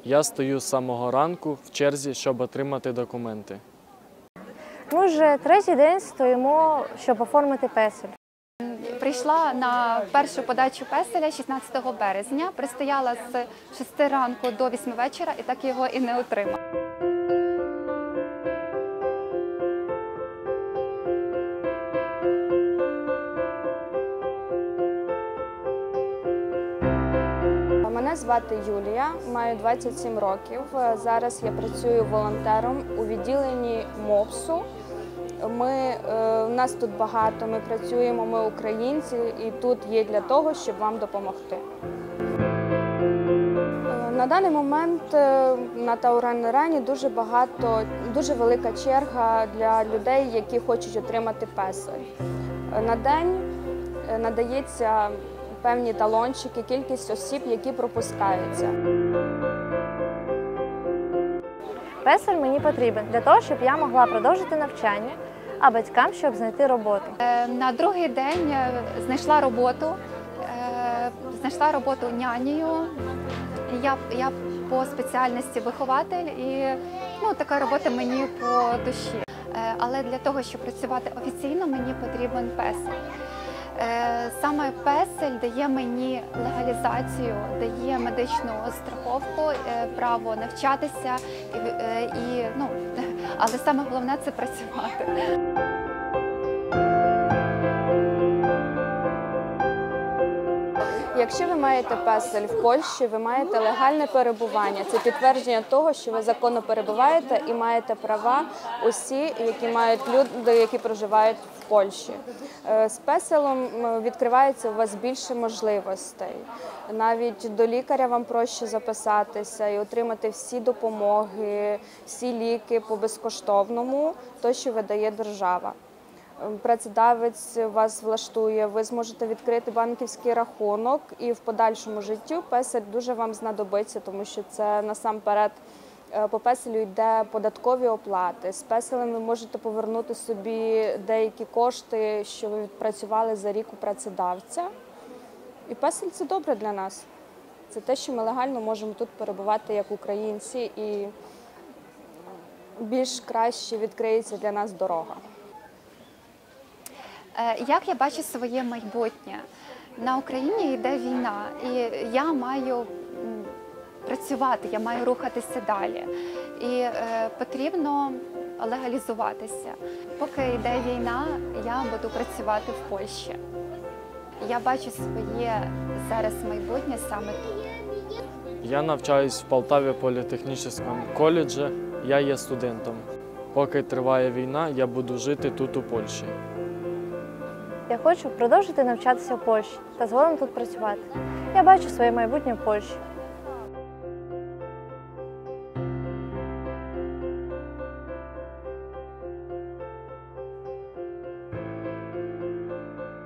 Я стою з самого ранку в черзі, щоб отримати документи. Ми вже третій день стоїмо, щоб оформити песель. Прийшла на першу подачу песеля 16 березня, пристояла з 6 ранку до 8 вечора і так його і не отримала. Мене звати Юлія, маю 27 років. Зараз я працюю волонтером у відділенні МОПСу. Нас тут багато, ми працюємо, ми українці, і тут є для того, щоб вам допомогти. На даний момент на Таурен-Рені дуже велика черга для людей, які хочуть отримати песель. На день надається певні талончики, кількість осіб, які пропускаються. Песель мені потрібен для того, щоб я могла продовжити навчання, а батькам, щоб знайти роботу. На другий день знайшла роботу нянею. Я по спеціальності вихователь і така робота мені по душі. Але для того, щоб працювати офіційно, мені потрібен песель. Саме песель дає мені легалізацію, дає медичну страховку, право навчатися, але саме головне – це працювати. Якщо ви маєте песель в Польщі, ви маєте легальне перебування. Це підтвердження того, що ви законно перебуваєте і маєте права усі, які мають люди, які проживають в Польщі. З песелем відкривається у вас більше можливостей. Навіть до лікаря вам проще записатися і отримати всі допомоги, всі ліки по безкоштовному, то, що видає держава. Працедавець вас влаштує, ви зможете відкрити банківський рахунок і в подальшому життю песель дуже вам знадобиться, тому що це насамперед по песелю йде податкові оплати. З песелем ви можете повернути собі деякі кошти, що ви відпрацювали за рік у працедавця. І песель – це добре для нас. Це те, що ми легально можемо тут перебувати як українці і більш краще відкриється для нас дорога. Як я бачу своє майбутнє? На Україні йде війна, і я маю працювати, я маю рухатися далі. І потрібно легалізуватися. Поки йде війна, я буду працювати в Польщі. Я бачу своє зараз майбутнє саме тут. Я навчаюсь в Полтаві політехнічному коледжі, я є студентом. Поки триває війна, я буду жити тут у Польщі. Я хочу продовжити навчатися в Польщі та згодом тут працювати. Я бачу своє майбутнє в Польщі.